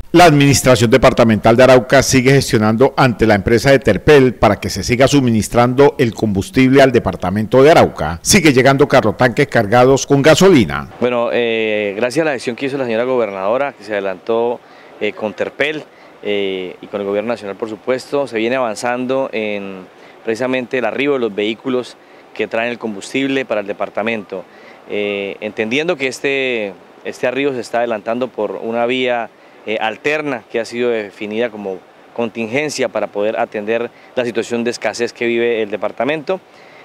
La Administración Departamental de Arauca sigue gestionando ante la empresa de Terpel para que se siga suministrando el combustible al departamento de Arauca. Sigue llegando carrotanques cargados con gasolina. Bueno, gracias a la gestión que hizo la señora gobernadora, que se adelantó con Terpel y con el gobierno nacional, por supuesto, se viene avanzando en precisamente el arribo de los vehículos que traen el combustible para el departamento. Entendiendo que este arribo se está adelantando por una vía alterna que ha sido definida como contingencia para poder atender la situación de escasez que vive el departamento.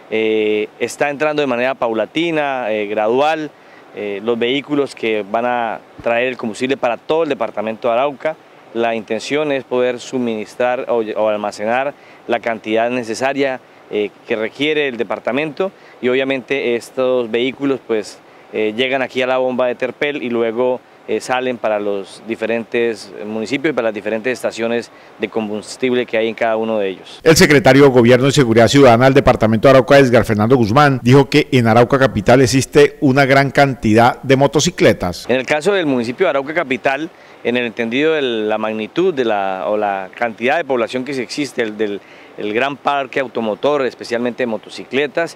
Está entrando de manera paulatina, gradual, los vehículos que van a traer el combustible para todo el departamento de Arauca. La intención es poder suministrar o almacenar la cantidad necesaria que requiere el departamento, y obviamente estos vehículos pues llegan aquí a la bomba de Terpel y luego salen para los diferentes municipios y para las diferentes estaciones de combustible que hay en cada uno de ellos. El secretario de Gobierno y Seguridad Ciudadana del departamento de Arauca, Edgar Fernando Guzmán, dijo que en Arauca Capital existe una gran cantidad de motocicletas. En el caso del municipio de Arauca Capital, en el entendido de la magnitud de la cantidad de población que existe, el gran parque automotor, especialmente de motocicletas,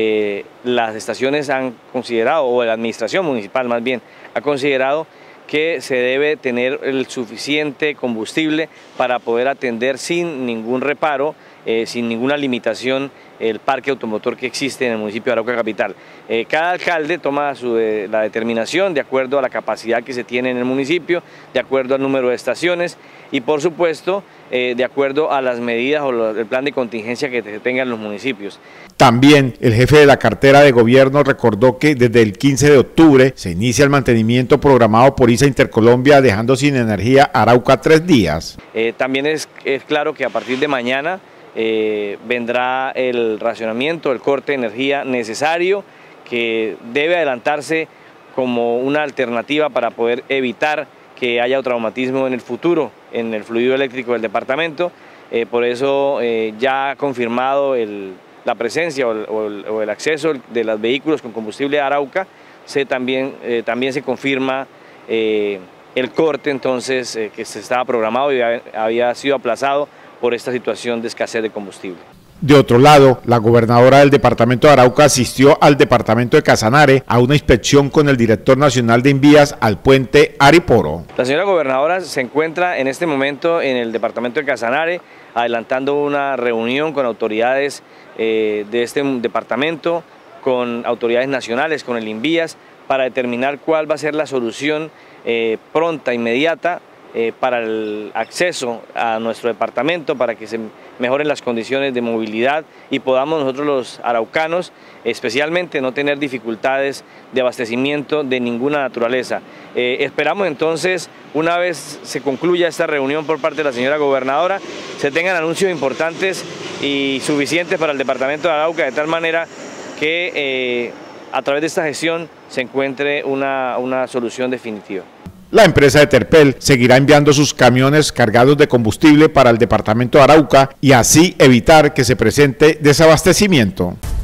las estaciones han considerado, o la administración municipal más bien, ha considerado que se debe tener el suficiente combustible para poder atender sin ningún reparo, sin ninguna limitación, el parque automotor que existe en el municipio de Arauca Capital. Cada alcalde toma la determinación de acuerdo a la capacidad que se tiene en el municipio, de acuerdo al número de estaciones y por supuesto de acuerdo a las medidas o el plan de contingencia que se tenga en los municipios. También el jefe de la cartera de gobierno recordó que desde el 15 de octubre se inicia el mantenimiento programado por ISA Intercolombia, dejando sin energía Arauca 3 días. También es claro que a partir de mañana vendrá el racionamiento, el corte de energía necesario, que debe adelantarse como una alternativa para poder evitar que haya traumatismo en el futuro en el fluido eléctrico del departamento. Por eso ya ha confirmado la presencia o el acceso de los vehículos con combustible a Arauca. También se confirma el corte entonces que se estaba programado y había sido aplazado por esta situación de escasez de combustible. De otro lado, la gobernadora del departamento de Arauca asistió al departamento de Casanare a una inspección con el director nacional de Invías al puente Ariporo. La señora gobernadora se encuentra en este momento en el departamento de Casanare adelantando una reunión con autoridades de este departamento, con autoridades nacionales, con el Invías, para determinar cuál va a ser la solución pronta, inmediata, para el acceso a nuestro departamento, para que se mejoren las condiciones de movilidad y podamos nosotros los araucanos especialmente no tener dificultades de abastecimiento de ninguna naturaleza. Esperamos entonces, una vez se concluya esta reunión por parte de la señora gobernadora, se tengan anuncios importantes y suficientes para el departamento de Arauca, de tal manera que a través de esta gestión se encuentre una solución definitiva. La empresa de Terpel seguirá enviando sus camiones cargados de combustible para el departamento de Arauca y así evitar que se presente desabastecimiento.